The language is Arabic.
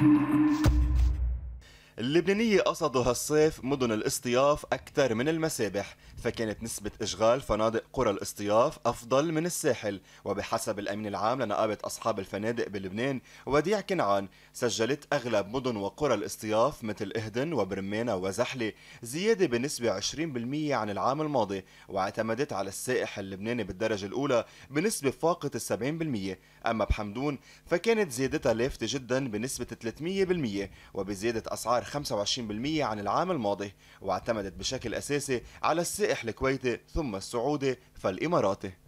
اللبنانية قصدوا هالصيف مدن الاصطياف أكثر من المسابح، فكانت نسبة إشغال فنادق قرى الاصطياف أفضل من الساحل. وبحسب الأمين العام لنقابة أصحاب الفنادق بلبنان وديع كنعان، سجلت أغلب مدن وقرى الاصطياف مثل إهدن وبرمانة وزحلة زيادة بنسبة 20% عن العام الماضي، واعتمدت على السائح اللبناني بالدرجة الأولى بنسبة فاقت 70%. أما بحمدون فكانت زيادتها لافتة جدا بنسبة 300%، وبزيادة أسعار 25% عن العام الماضي، واعتمدت بشكل أساسي على السائح الكويتي ثم السعودي فالإماراتي.